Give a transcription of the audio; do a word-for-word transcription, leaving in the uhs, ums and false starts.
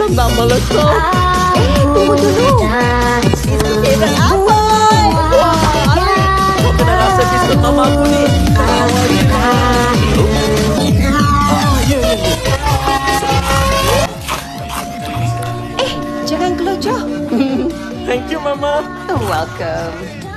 nak melekap. Eh, tunggu dulu. Biskut dan apa? Wah, adik. Kau kena rasa biskut mama aku ni. Eh, jangan kelucu. Thank you, Mama. Welcome.